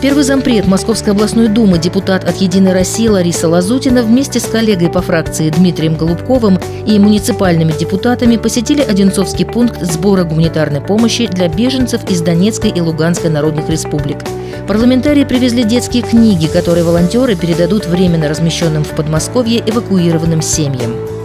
Первый зампред Московской областной думы, депутат от «Единой России» Лариса Лазутина вместе с коллегой по фракции Дмитрием Голубковым и муниципальными депутатами посетили Одинцовский пункт сбора гуманитарной помощи для беженцев из Донецкой и Луганской народных республик. Парламентарии привезли детские книги, которые волонтеры передадут временно размещенным в Подмосковье эвакуированным семьям.